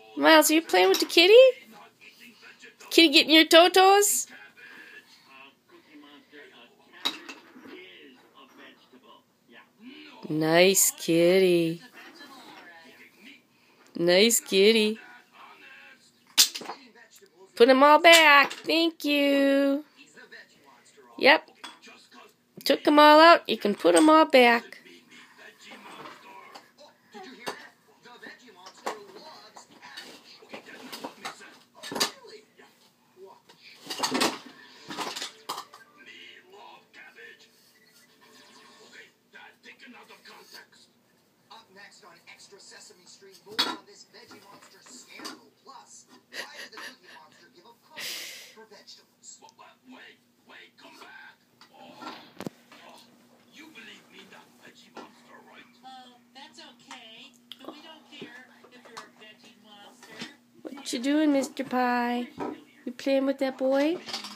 Miles, are you playing with the kitty? Kitty getting your totos? Nice kitty. Nice kitty. Put them all back. Thank you. Yep. Took them all out. You can put them all back. Up next on Extra Sesame Street, more on this Veggie Monster scandal. Plus, why did the Cookie Monster give up cookies for vegetables? Wait, come back. Oh, you believe me, that Veggie Monster, right? Oh, that's okay. But we don't care if you're a Veggie Monster. What you doing, Mr. Pie? You playing with that boy?